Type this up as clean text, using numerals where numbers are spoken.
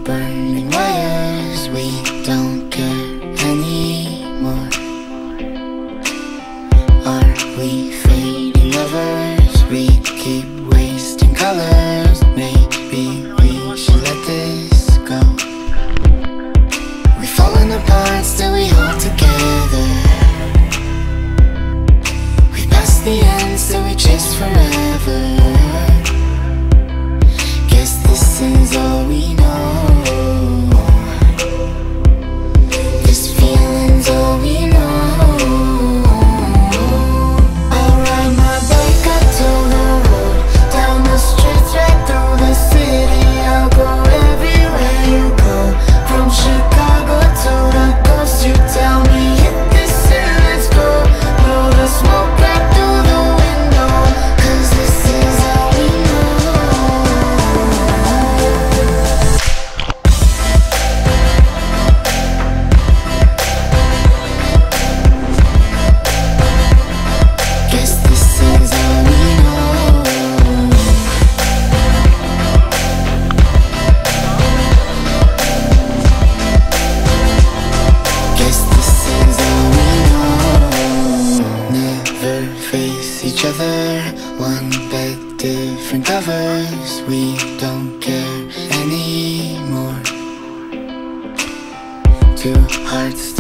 burning wires, we don't care anymore. Are we fading lovers? We keep wasting colors. Maybe we should let this go. We've fallen apart, still we hold together. We've passed the end, still we chase forever. Guess this is all we know. This feeling's all we know. I'll ride my bike up to the road, down the streets, right through the city. I'll go everywhere you go, from Chicago to the coast. You tell me hit this and let's go. Blow the smoke right through the window, 'cause this is all we know. Guess this is all we know. Guess this is all we know. Never face each other, one bed, different covers. We don't care anymore. Two hearts